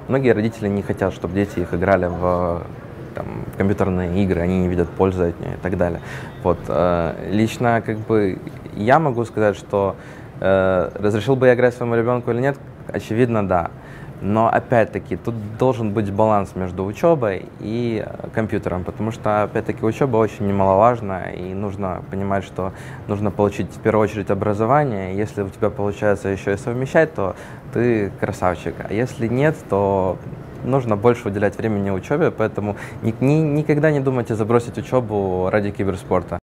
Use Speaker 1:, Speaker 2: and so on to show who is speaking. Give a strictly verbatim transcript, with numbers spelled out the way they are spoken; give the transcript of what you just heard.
Speaker 1: многие родители не хотят, чтобы дети их играли в там, компьютерные игры, они не видят пользы от нее и так далее. Вот. Лично как бы я могу сказать, что э, разрешил бы я играть своему ребенку или нет, очевидно, да. Но опять-таки тут должен быть баланс между учебой и компьютером, потому что опять-таки учеба очень немаловажна, и нужно понимать, что нужно получить в первую очередь образование. Если у тебя получается еще и совмещать, то ты красавчик. А если нет, то нужно больше уделять времени учебе, поэтому ни, ни, никогда не думайте забросить учебу ради киберспорта.